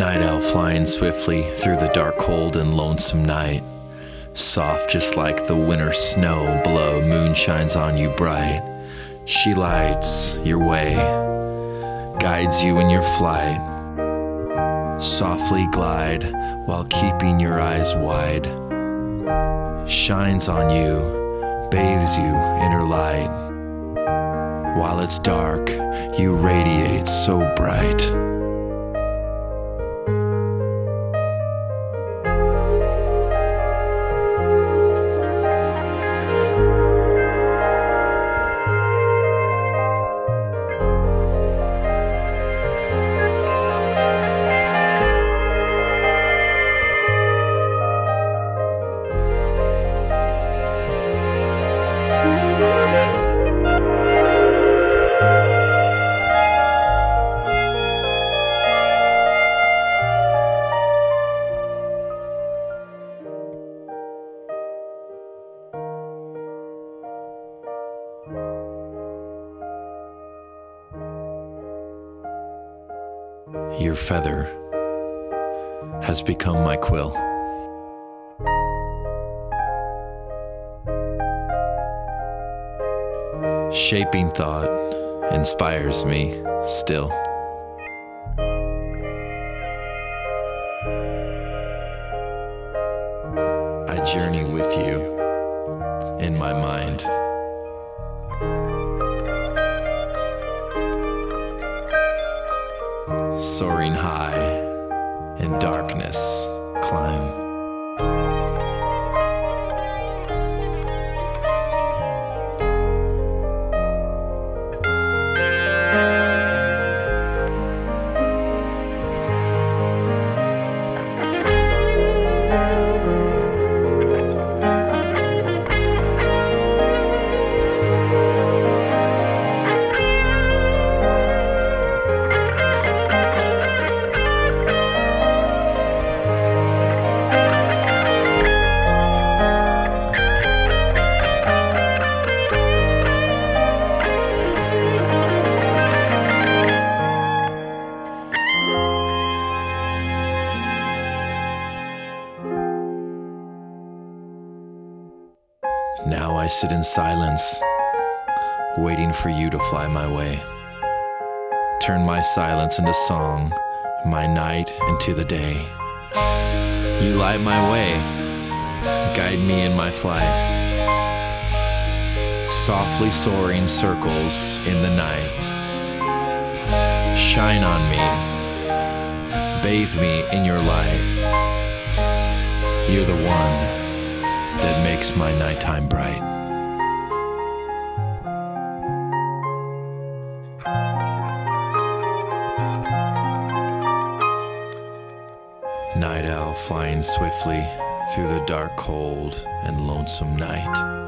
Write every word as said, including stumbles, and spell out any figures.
Night owl flying swiftly through the dark, cold, and lonesome night. Soft just like the winter snow below, moon shines on you bright. She lights your way, guides you in your flight. Softly glide while keeping your eyes wide. Shines on you, bathes you in her light. While it's dark, you radiate so bright. Your feather has become my quill. Shaping thought inspires me still. I journey with you in my mind. Soaring high in darkness, climb. Now I sit in silence, waiting for you to fly my way. Turn my silence into song, my night into the day. You light my way, guide me in my flight. Softly soaring circles in the night. Shine on me, bathe me in your light. You're the one that makes my nighttime bright. Night owl flying swiftly through the dark, cold, and lonesome night.